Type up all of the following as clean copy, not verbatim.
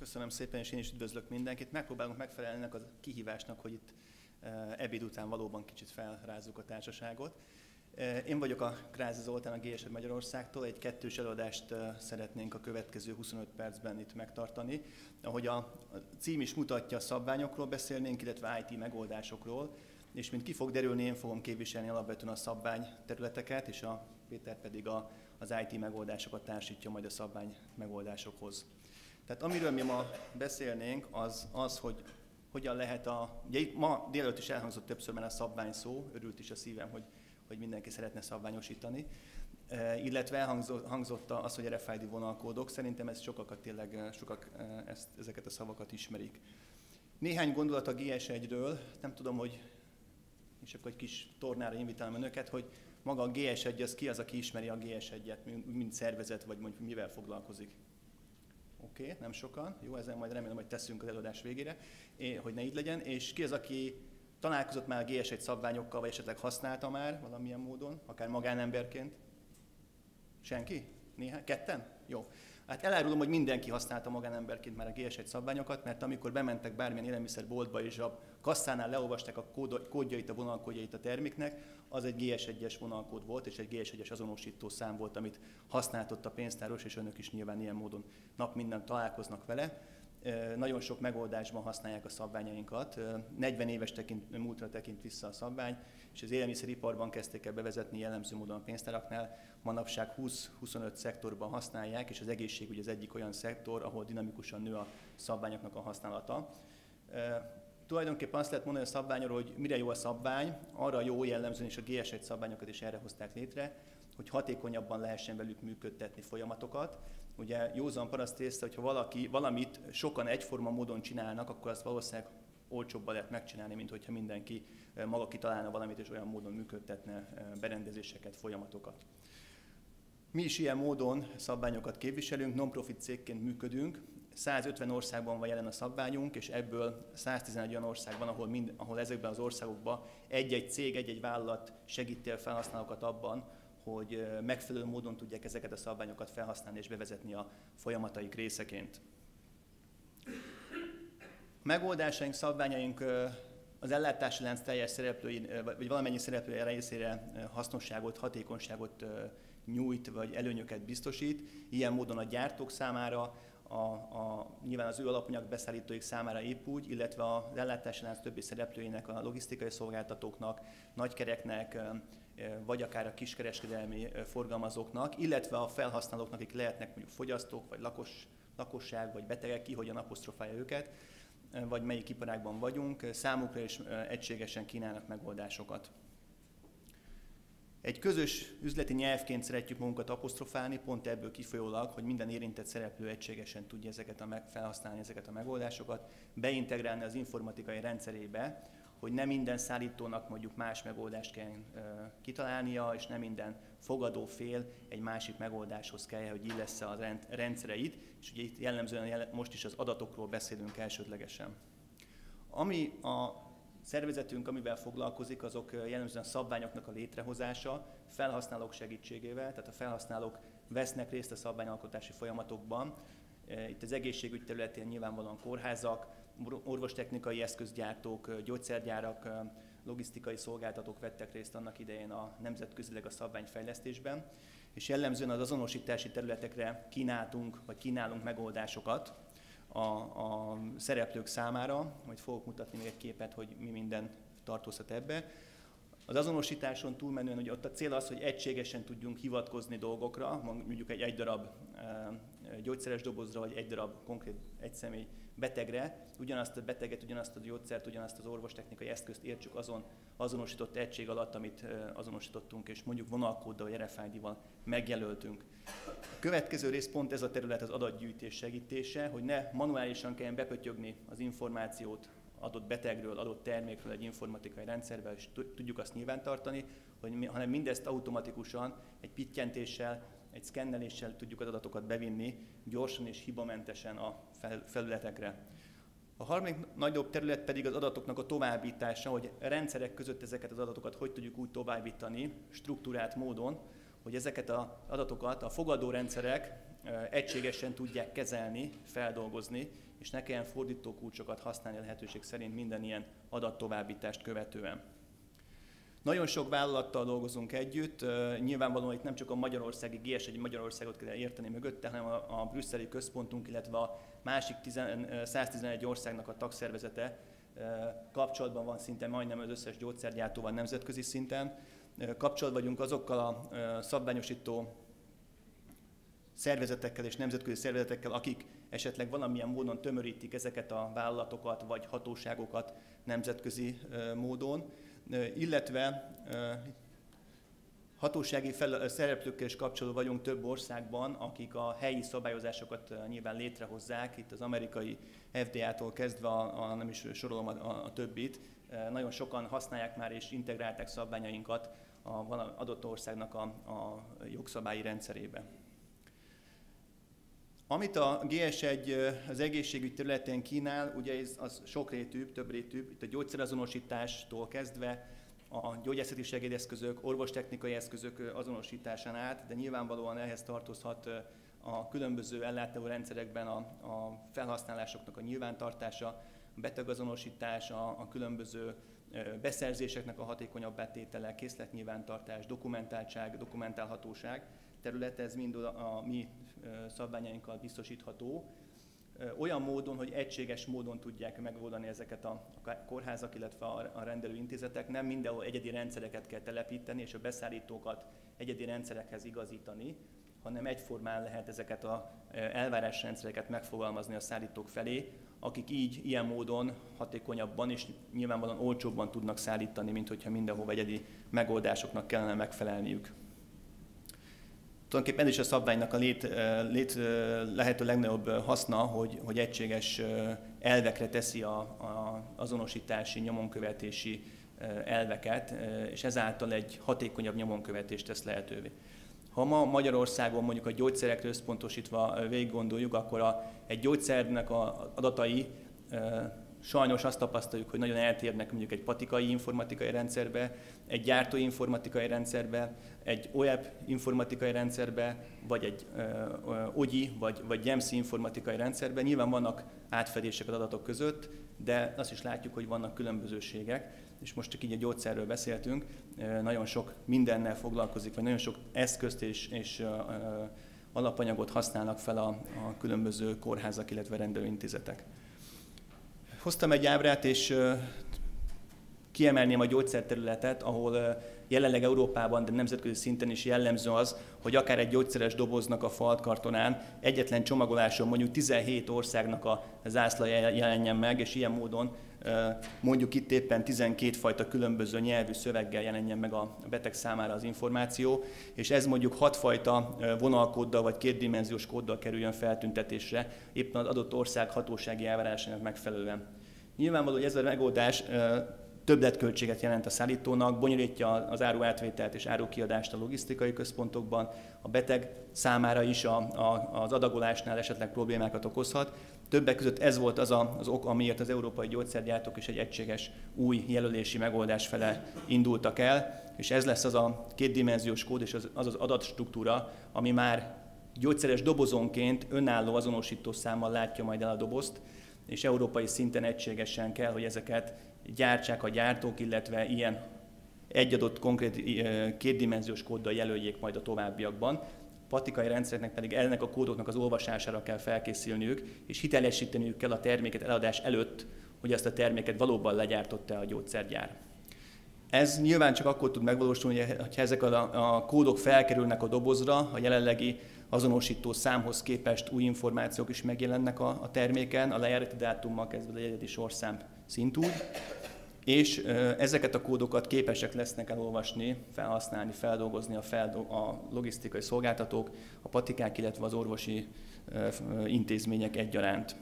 Köszönöm szépen, és én is üdvözlök mindenkit. Megpróbálunk megfelelni ennek a kihívásnak, hogy itt ebéd után valóban kicsit felrázzuk a társaságot. Én vagyok a Krázi Zoltán, a GSE Magyarországtól. Egy kettős előadást szeretnénk a következő 25 percben itt megtartani. Ahogy a cím is mutatja, szabványokról beszélnénk, illetve IT megoldásokról. És mint ki fog derülni, én fogom képviselni alapvetően a szabvány területeket, és a Péter pedig az IT megoldásokat társítja majd a szabvány megoldásokhoz. Tehát amiről mi ma beszélnénk, az, hogy hogyan lehet ugye itt ma délelőtt is elhangzott többször már a szabvány szó, örült is a szívem, hogy mindenki szeretne szabványosítani, illetve elhangzott az, hogy RFID vonalkódok. Szerintem ez sokak ezeket a szavakat ismerik. Néhány gondolat a GS1-ről, nem tudom, hogy, és akkor egy kis tornára invitálom önöket, hogy maga a GS1 az ki az, aki ismeri a GS1-et, mint szervezet, vagy mondjuk mivel foglalkozik. Oké, nem sokan. Jó, ezzel majd remélem, hogy teszünk az előadás végére, hogy ne így legyen. És ki az, aki találkozott már a GS1 szabványokkal, vagy esetleg használta már valamilyen módon, akár magánemberként? Senki? Néhány? Ketten? Jó. Hát elárulom, hogy mindenki használta magánemberként már a GS1 szabványokat, mert amikor bementek bármilyen élelmiszerboltba és a kasszánál leolvasták a kódjait, a vonalkódjait a terméknek, az egy GS1-es vonalkód volt, és egy GS1-es azonosító szám volt, amit használtott a pénztáros, és önök is nyilván ilyen módon nap minden találkoznak vele. Nagyon sok megoldásban használják a szabványainkat. 40 éves múltra tekint vissza a szabvány, és az élelmiszeriparban kezdték el bevezetni jellemző módon a pénztáraknál. Manapság 20-25 szektorban használják, és az egészségügy az egyik olyan szektor, ahol dinamikusan nő a szabványoknak a használata. Tulajdonképpen azt lehet mondani a szabványról, hogy mire jó a szabvány, arra jó jellemzően, és a GS1 szabványokat is erre hozták létre, hogy hatékonyabban lehessen velük működtetni folyamatokat. Ugye józan paraszt észre, hogyha valamit sokan egyforma módon csinálnak, akkor azt valószínűleg olcsóbban lehet megcsinálni, mint hogyha mindenki maga kitalálna valamit, és olyan módon működtetne berendezéseket, folyamatokat. Mi is ilyen módon szabványokat képviselünk, non-profit cégként működünk. 150 országban van jelen a szabványunk, és ebből 111 olyan ország van, ahol ezekben az országokban egy-egy cég, egy-egy vállalat segíti a felhasználókat abban, hogy megfelelő módon tudják ezeket a szabványokat felhasználni és bevezetni a folyamataik részeként. Megoldásaink, szabványaink az ellátási lánc teljes szereplői, vagy valamennyi szereplője részére hasznosságot, hatékonyságot nyújt, vagy előnyöket biztosít. Ilyen módon a gyártók számára, nyilván az ő alapanyag beszállítóik számára épp úgy, illetve az ellátási lánc többi szereplőinek, a logisztikai szolgáltatóknak, nagykereknek, vagy akár a kiskereskedelmi forgalmazóknak, illetve a felhasználóknak, akik lehetnek mondjuk fogyasztók, vagy lakosság, vagy betegek, ki hogyan apostrofálja őket, vagy melyik iparágban vagyunk, számukra is egységesen kínálnak megoldásokat. Egy közös üzleti nyelvként szeretjük magunkat apostrofálni, pont ebből kifolyólag, hogy minden érintett szereplő egységesen tudja felhasználni ezeket a megoldásokat, beintegrálni az informatikai rendszerébe, hogy nem minden szállítónak mondjuk más megoldást kell kitalálnia, és nem minden fogadó fél egy másik megoldáshoz kell, hogy illessze a rendszereit, és ugye itt jellemzően most is az adatokról beszélünk elsődlegesen. Ami a szervezetünk, amivel foglalkozik, azok jellemzően a szabványoknak a létrehozása, felhasználók segítségével, tehát a felhasználók vesznek részt a szabványalkotási folyamatokban. Itt az egészségügy területén nyilvánvalóan kórházak, orvostechnikai eszközgyártók, gyógyszergyárak, logisztikai szolgáltatók vettek részt annak idején a nemzetközileg a szabványfejlesztésben, és jellemzően az azonosítási területekre kínálunk megoldásokat a szereplők számára, majd fogok mutatni még egy képet, hogy mi minden tartozhat ebbe. Az azonosításon túlmenően ugye ott a cél az, hogy egységesen tudjunk hivatkozni dolgokra, mondjuk egy darab gyógyszeres dobozra, vagy egy darab konkrét egyszemély betegre, ugyanazt a beteget, ugyanazt a gyógyszert, ugyanazt az orvostechnikai eszközt értsük azonosított egység alatt, amit azonosítottunk, és mondjuk vonalkóddal vagy RFID-val megjelöltünk. A következő rész pont ez a terület, az adatgyűjtés segítése, hogy ne manuálisan kelljen bepötyögni az információt adott betegről, adott termékről egy informatikai rendszerbe, és tudjuk azt nyilvántartani, hanem mindezt automatikusan, egy pittyentéssel, egy szkenneléssel tudjuk az adatokat bevinni gyorsan és hibamentesen a felületekre. A harmadik nagyobb terület pedig az adatoknak a továbbítása, hogy a rendszerek között ezeket az adatokat hogy tudjuk úgy továbbítani struktúrált módon, hogy ezeket az adatokat a fogadó rendszerek egységesen tudják kezelni, feldolgozni, és ne kelljen fordítókulcsokat használni a lehetőség szerint minden ilyen adattovábbítást követően. Nagyon sok vállalattal dolgozunk együtt, nyilvánvalóan itt nem csak a magyarországi GS1 Magyarországot kell érteni mögötte, hanem a brüsszeli központunk, illetve a másik 111 országnak a tagszervezete kapcsolatban van szinte majdnem az összes gyógyszergyártóval nemzetközi szinten. Kapcsolatban vagyunk azokkal a szabványosító szervezetekkel és nemzetközi szervezetekkel, akik esetleg valamilyen módon tömörítik ezeket a vállalatokat vagy hatóságokat nemzetközi módon, illetve hatósági szereplőkkel is kapcsolatban vagyunk több országban, akik a helyi szabályozásokat nyilván létrehozzák, itt az amerikai FDA-tól kezdve, nem is sorolom a többit, nagyon sokan használják már és integrálták szabványainkat az adott országnak a jogszabályi rendszerébe. Amit a GS1 az egészségügy területén kínál, ugye az sokrétűbb, többrétűbb, itt a gyógyszerazonosítástól kezdve a gyógyászati segédeszközök, orvostechnikai eszközök azonosításán át, de nyilvánvalóan ehhez tartozhat a különböző ellátórendszerekben a felhasználásoknak a nyilvántartása, a betegazonosítás, a különböző beszerzéseknek a hatékonyabb betétele, készletnyilvántartás, dokumentáltság, dokumentálhatóság területe, ez mind a mi szabványainkkal biztosítható. Olyan módon, hogy egységes módon tudják megoldani ezeket a kórházak, illetve a rendelőintézetek. Nem mindenhol egyedi rendszereket kell telepíteni, és a beszállítókat egyedi rendszerekhez igazítani, hanem egyformán lehet ezeket az elvárásrendszereket megfogalmazni a szállítók felé, akik így, ilyen módon hatékonyabban és nyilvánvalóan olcsóbban tudnak szállítani, mint hogyha mindenhol egyedi megoldásoknak kellene megfelelniük. Tulajdonképpen ez is a szabványnak a lehető legnagyobb haszna, hogy egységes elvekre teszi az azonosítási, nyomonkövetési elveket, és ezáltal egy hatékonyabb nyomonkövetést tesz lehetővé. Ha ma Magyarországon mondjuk a gyógyszerekre összpontosítva végig gondoljuk, akkor egy gyógyszernek az adatai sajnos azt tapasztaljuk, hogy nagyon eltérnek mondjuk egy patikai informatikai rendszerbe, egy gyártói informatikai rendszerbe, egy OEP informatikai rendszerbe, vagy egy OGI vagy GEMSZ informatikai rendszerbe. Nyilván vannak átfedések az adatok között, de azt is látjuk, hogy vannak különbözőségek, és most csak így a gyógyszerről beszéltünk, nagyon sok mindennel foglalkozik, vagy nagyon sok eszközt és alapanyagot használnak fel a különböző kórházak, illetve rendelőintézetek. Hoztam egy ábrát, és kiemelném a gyógyszerterületet, ahol jelenleg Európában, de nemzetközi szinten is jellemző az, hogy akár egy gyógyszeres doboznak a faltkartonán egyetlen csomagoláson mondjuk 17 országnak a zászlaja jelenjen meg, és ilyen módon mondjuk itt éppen 12 fajta különböző nyelvű szöveggel jelenjen meg a beteg számára az információ, és ez mondjuk 6 fajta vonalkóddal vagy kétdimenziós kóddal kerüljön feltüntetésre, éppen az adott ország hatósági elvárásának megfelelően. Nyilvánvaló, hogy ez a megoldás többletköltséget jelent a szállítónak, bonyolítja az áruátvételt és árukiadást a logisztikai központokban, a beteg számára is az adagolásnál esetleg problémákat okozhat. Többek között ez volt az ok, amiért az európai gyógyszergyártók is egy egységes új jelölési megoldás fele indultak el, és ez lesz az a kétdimenziós kód és az adatstruktúra, ami már gyógyszeres dobozonként önálló azonosító számmal látja majd el a dobozt, és európai szinten egységesen kell, hogy ezeket gyártsák a gyártók, illetve ilyen egy adott konkrét kétdimenziós kóddal jelöljék majd a továbbiakban. A patikai rendszereknek pedig ennek a kódoknak az olvasására kell felkészülniük, és hitelesíteniük kell a terméket eladás előtt, hogy azt a terméket valóban legyártotta a gyógyszergyár. Ez nyilván csak akkor tud megvalósulni, hogyha ezek a kódok felkerülnek a dobozra, a jelenlegi azonosító számhoz képest új információk is megjelennek a terméken, a lejárati dátummal kezdve a egyedi sorszám szintúgy, és ezeket a kódokat képesek lesznek elolvasni, felhasználni, feldolgozni a logisztikai szolgáltatók, a patikák, illetve az orvosi intézmények egyaránt.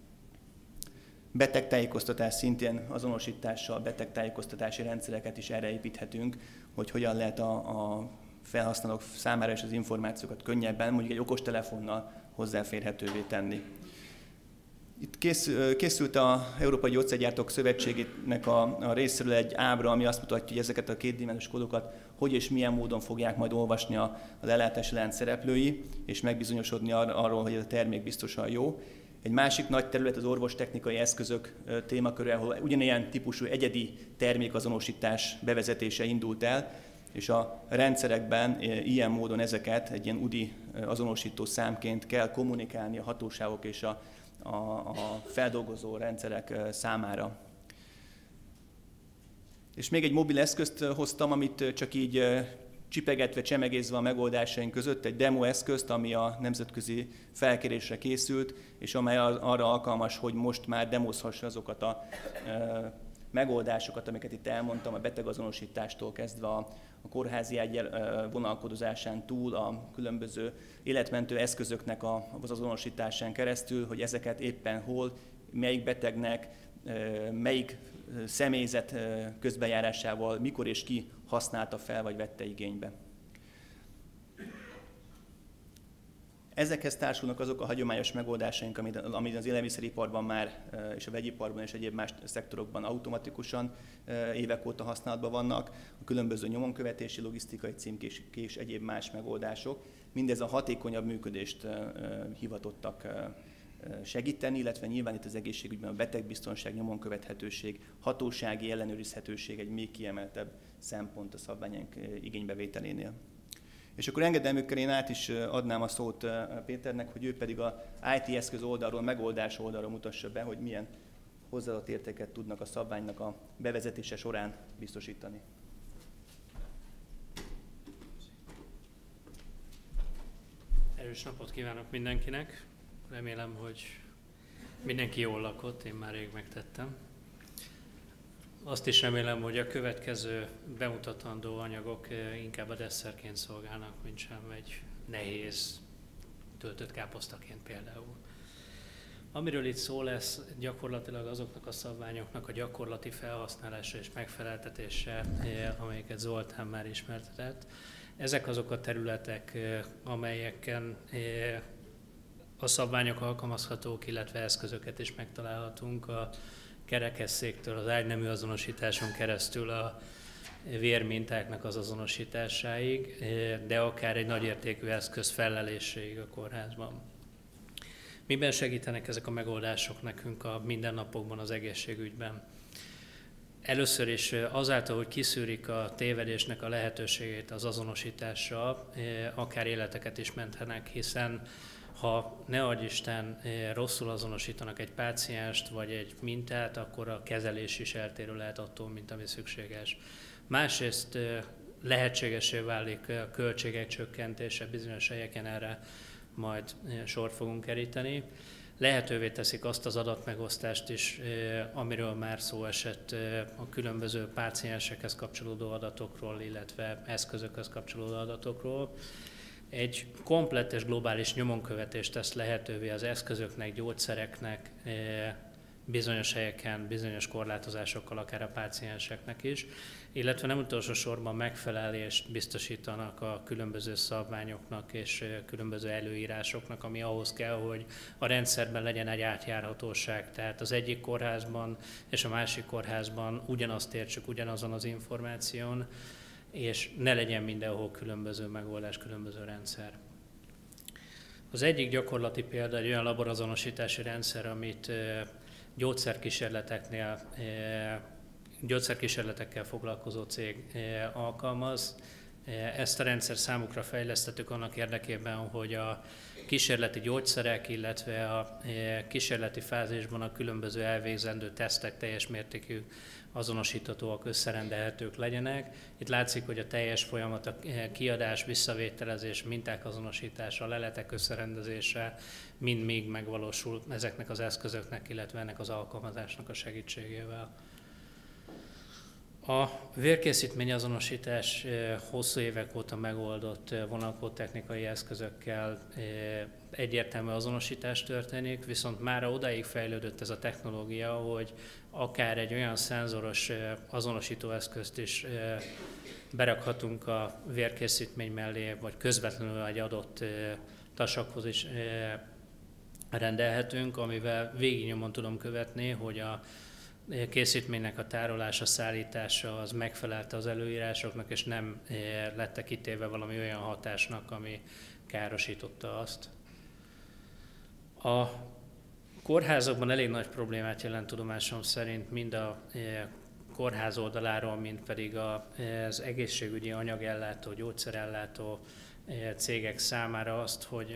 Betegtájékoztatás szintén azonosítással, betegtájékoztatási rendszereket is erre építhetünk, hogy hogyan lehet a felhasználók számára is az információkat könnyebben, mondjuk egy okostelefonnal hozzáférhetővé tenni. Itt készült az Európai Gyógyszergyártók Szövetségének a részéről egy ábra, ami azt mutatja, hogy ezeket a kétdimenziós kódokat hogy és milyen módon fogják majd olvasni az ellátási lánc szereplői, és megbizonyosodni arról, hogy ez a termék biztosan jó. Egy másik nagy terület az orvostechnikai eszközök témaköre, ahol ugyanilyen típusú egyedi termékazonosítás bevezetése indult el, és a rendszerekben ilyen módon ezeket egy ilyen UDI azonosító számként kell kommunikálni a hatóságok és a feldolgozó rendszerek számára. És még egy mobil eszközt hoztam, amit csak így csipegetve, csemegézve a megoldásaink között, egy demo eszközt, ami a nemzetközi felkérésre készült, és amely arra alkalmas, hogy most már demozhassa azokat a megoldásokat, amiket itt elmondtam, a betegazonosítástól kezdve a kórházi ágy vonalkodozásán túl a különböző életmentő eszközöknek az azonosításán keresztül, hogy ezeket éppen hol, melyik betegnek, melyik személyzet közbejárásával, mikor és ki használta fel, vagy vette igénybe. Ezekhez társulnak azok a hagyományos megoldásaink, amit az élelmiszeriparban már, és a vegyiparban és egyéb más szektorokban automatikusan évek óta használatban vannak, a különböző nyomonkövetési, logisztikai címkék és egyéb más megoldások. Mindez a hatékonyabb működést hivatottak segíteni, illetve nyilván itt az egészségügyben a betegbiztonság, nyomonkövethetőség, hatósági ellenőrizhetőség egy még kiemeltebb szempont a szabványaink igénybevételénél. És akkor engedelmükkel én át is adnám a szót Péternek, hogy ő pedig a IT eszköz oldalról, megoldás oldalról mutassa be, hogy milyen hozzáadott értéket tudnak a szabványnak a bevezetése során biztosítani. Erős napot kívánok mindenkinek! Remélem, hogy mindenki jól lakott, én már rég megtettem. Azt is remélem, hogy a következő bemutatandó anyagok inkább a desszertként szolgálnak, mint sem egy nehéz töltött káposztaként például. Amiről itt szó lesz, gyakorlatilag azoknak a szabványoknak a gyakorlati felhasználása és megfeleltetése, amelyeket Zoltán már ismertetett. Ezek azok a területek, amelyeken a szabványok alkalmazhatók, illetve eszközöket is megtalálhatunk a kerekesszéktől, az ágynemű azonosításon keresztül a vérmintáknak az azonosításáig, de akár egy nagyértékű eszköz felleléséig a kórházban. Miben segítenek ezek a megoldások nekünk a mindennapokban, az egészségügyben? Először is azáltal, hogy kiszűrik a tévedésnek a lehetőségét az azonosítással, akár életeket is mentenek, hiszen ha ne adj Isten rosszul azonosítanak egy pácienst vagy egy mintát, akkor a kezelés is eltérő lehet attól, mint ami szükséges. Másrészt lehetségesé válik a költségek csökkentése, bizonyos helyeken erre majd sort fogunk keríteni. Lehetővé teszik azt az adatmegosztást is, amiről már szó esett a különböző páciensekhez kapcsolódó adatokról, illetve eszközökhöz kapcsolódó adatokról. Egy komplett és globális nyomonkövetést tesz lehetővé az eszközöknek, gyógyszereknek, bizonyos helyeken, bizonyos korlátozásokkal akár a pácienseknek is, illetve nem utolsó sorban megfelelést biztosítanak a különböző szabványoknak és különböző előírásoknak, ami ahhoz kell, hogy a rendszerben legyen egy átjárhatóság. Tehát az egyik kórházban és a másik kórházban ugyanazt értsük ugyanazon az információn, és ne legyen mindenhol különböző megoldás, különböző rendszer. Az egyik gyakorlati példa egy olyan laborazonosítási rendszer, amit gyógyszerkísérletekkel foglalkozó cég alkalmaz. Ezt a rendszer számukra fejlesztettük annak érdekében, hogy a kísérleti gyógyszerek, illetve a kísérleti fázisban a különböző elvégzendő tesztek teljes mértékű azonosíthatóak, összerendelhetők legyenek. Itt látszik, hogy a teljes folyamat, a kiadás, visszavételezés, minták azonosítása, leletek összerendezése mind-még megvalósul ezeknek az eszközöknek, illetve ennek az alkalmazásnak a segítségével. A vérkészítményazonosítás hosszú évek óta megoldott vonalkódtechnikai eszközökkel egyértelmű azonosítás történik, viszont már odáig fejlődött ez a technológia, hogy akár egy olyan szenzoros azonosítóeszközt is berakhatunk a vérkészítmény mellé, vagy közvetlenül egy adott tasakhoz is rendelhetünk, amivel végignyomon tudom követni, hogy a készítménynek a tárolása, szállítása az megfelelte az előírásoknak, és nem lettek kitéve valami olyan hatásnak, ami károsította azt. A kórházakban elég nagy problémát jelent tudomásom szerint mind a kórház oldaláról, mind pedig az egészségügyi anyagellátó, gyógyszerellátó cégek számára azt, hogy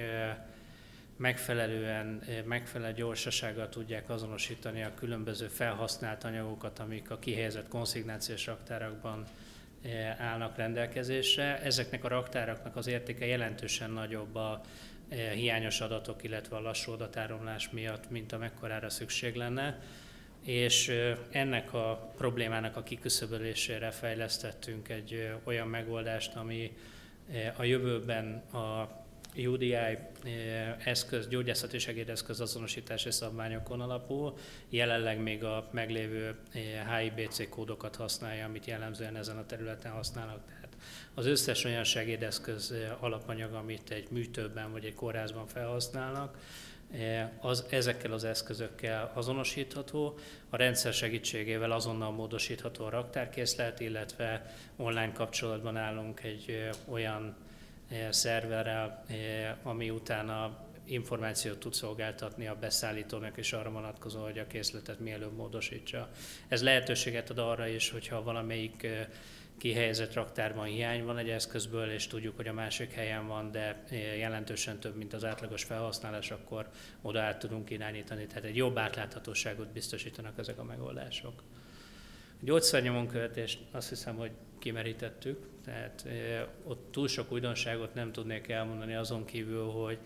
megfelelő gyorsasággal tudják azonosítani a különböző felhasznált anyagokat, amik a kihelyezett konszignációs raktárakban állnak rendelkezésre. Ezeknek a raktáraknak az értéke jelentősen nagyobb a hiányos adatok, illetve a lassú adatáramlás miatt, mint amekkorára szükség lenne. És ennek a problémának a kiküszöbölésére fejlesztettünk egy olyan megoldást, ami a jövőben a UDI eszköz, gyógyászati segédeszköz azonosítási szabványokon alapul, jelenleg még a meglévő HIBC kódokat használja, amit jellemzően ezen a területen használnak. Tehát az összes olyan segédeszköz alapanyag, amit egy műtőben vagy egy kórházban felhasználnak, az ezekkel az eszközökkel azonosítható, a rendszer segítségével azonnal módosítható a raktárkészlet, illetve online kapcsolatban állunk egy olyan szerverrel, ami utána információt tud szolgáltatni a beszállítónak és arra vonatkozó, hogy a készletet mielőbb módosítsa. Ez lehetőséget ad arra is, hogyha valamelyik kihelyezett raktárban hiány van egy eszközből, és tudjuk, hogy a másik helyen van, de jelentősen több, mint az átlagos felhasználás, akkor oda át tudunk irányítani. Tehát egy jobb átláthatóságot biztosítanak ezek a megoldások. A gyógyszernyomonkövetést azt hiszem, hogy kimerítettük, tehát ott túl sok újdonságot nem tudnék elmondani azon kívül, hogy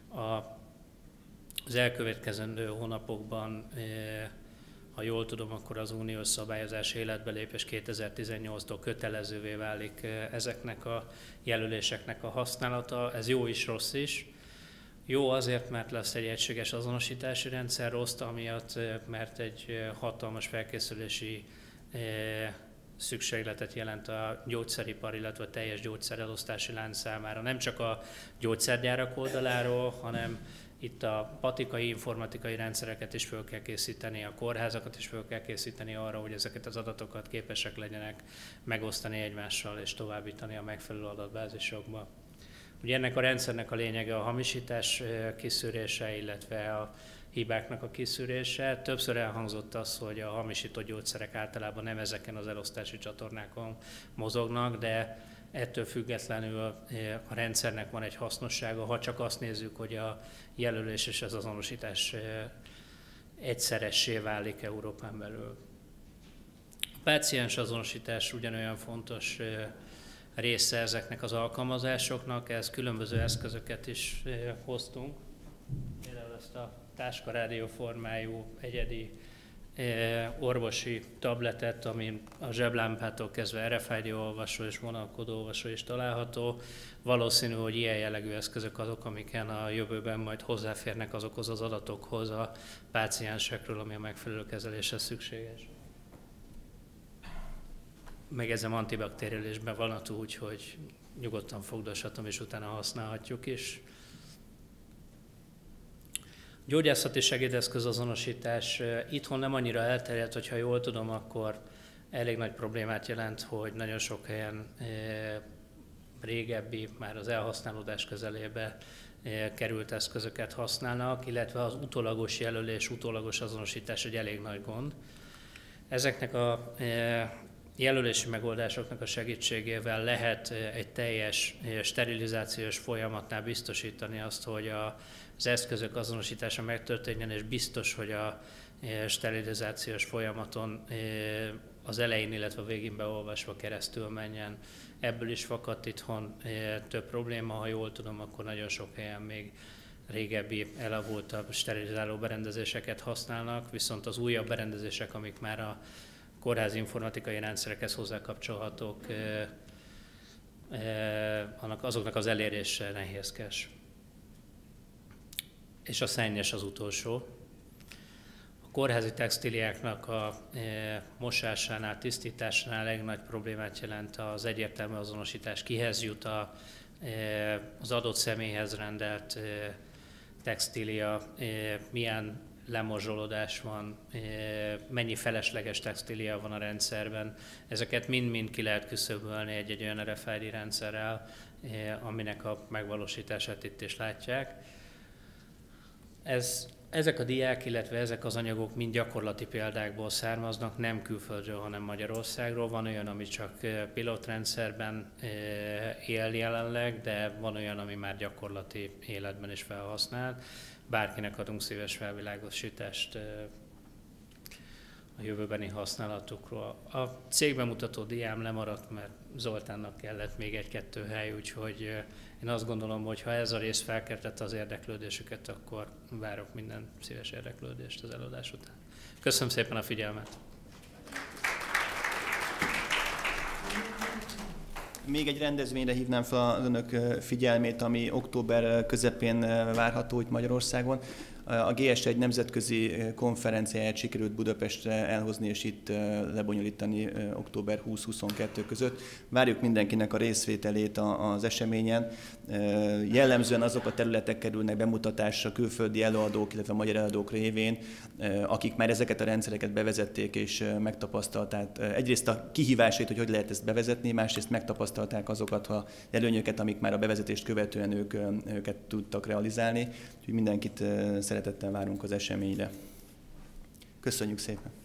az elkövetkezendő hónapokban, ha jól tudom, akkor az uniós szabályozás életbelépés 2018-tól kötelezővé válik ezeknek a jelöléseknek a használata. Ez jó is, rossz is. Jó azért, mert lesz egy egységes azonosítási rendszer, rossz amiatt, mert egy hatalmas felkészülési szükségletet jelent a gyógyszeripar, illetve a teljes gyógyszerelosztási lánc számára. Nem csak a gyógyszergyárak oldaláról, hanem itt a patikai, informatikai rendszereket is föl kell készíteni, a kórházakat is föl kell készíteni arra, hogy ezeket az adatokat képesek legyenek megosztani egymással és továbbítani a megfelelő adatbázisokba. Ugye ennek a rendszernek a lényege a hamisítás kiszűrése, illetve a hibáknak a kiszűrése. Többször elhangzott az, hogy a hamisított gyógyszerek általában nem ezeken az elosztási csatornákon mozognak, de ettől függetlenül a rendszernek van egy hasznossága, ha csak azt nézzük, hogy a jelölés és az azonosítás egyszeressé válik Európán belül. A páciens azonosítás ugyanolyan fontos része ezeknek az alkalmazásoknak, ehhez különböző eszközöket is hoztunk. Például ezt a táskarádió formájú egyedi orvosi tabletet, ami a zseblámpától kezdve RFID olvasó és vonalkodó olvasó is található. Valószínű, hogy ilyen jellegű eszközök azok, amiken a jövőben majd hozzáférnek azokhoz az adatokhoz a páciensekről, ami a megfelelő kezeléshez szükséges. Megjegyzem, antibakteriálisben van a túl, úgyhogy nyugodtan fogdoshatom, és utána használhatjuk is. Gyógyászati segédeszköz azonosítás itthon nem annyira elterjedt, hogyha jól tudom, akkor elég nagy problémát jelent, hogy nagyon sok helyen régebbi, már az elhasználódás közelébe került eszközöket használnak, illetve az utólagos jelölés, utólagos azonosítás egy elég nagy gond. Ezeknek a jelölési megoldásoknak a segítségével lehet egy teljes sterilizációs folyamatnál biztosítani azt, hogy az eszközök azonosítása megtörténjen, és biztos, hogy a sterilizációs folyamaton az elején, illetve a végén beolvasva keresztül menjen. Ebből is fakadt itthon több probléma, ha jól tudom, akkor nagyon sok helyen még régebbi, elavultabb sterilizáló berendezéseket használnak, viszont az újabb berendezések, amik már a kórházi informatikai rendszerekhez hozzákapcsolhatók, azoknak az elérése nehézkes. És a szennyes az utolsó. A kórházi textíliáknak a mosásánál, tisztításánál legnagy problémát jelent az egyértelmű azonosítás, kihez jut az adott személyhez rendelt textília, milyen lemorzsolódás van, mennyi felesleges textília van a rendszerben. Ezeket mind-mind ki lehet küszöbölni egy olyan RFID rendszerrel, aminek a megvalósítását itt is látják. Ezek a diák, illetve ezek az anyagok mind gyakorlati példákból származnak, nem külföldről, hanem Magyarországról. Van olyan, ami csak pilotrendszerben él jelenleg, de van olyan, ami már gyakorlati életben is felhasznált. Bárkinek adunk szíves felvilágosítást a jövőbeni használatukról. A cégbemutató diám lemaradt, mert Zoltánnak kellett még egy-kettő hely, úgyhogy én azt gondolom, hogy ha ez a rész felkeltette az érdeklődésüket, akkor várok minden szíves érdeklődést az előadás után. Köszönöm szépen a figyelmet! Még egy rendezvényre hívnám fel az önök figyelmét, ami október közepén várható itt Magyarországon. A GS1 nemzetközi konferenciáját sikerült Budapestre elhozni és itt lebonyolítani október 20-22 között. Várjuk mindenkinek a részvételét az eseményen. Jellemzően azok a területek kerülnek bemutatásra külföldi előadók, illetve magyar előadók révén, akik már ezeket a rendszereket bevezették és megtapasztalták. Egyrészt a kihívásait, hogy lehet ezt bevezetni, másrészt megtapasztalták azokat az előnyöket, amik már a bevezetést követően őket tudtak realizálni. Úgyhogy mindenkit szeretettel várunk az eseményre. Köszönjük szépen!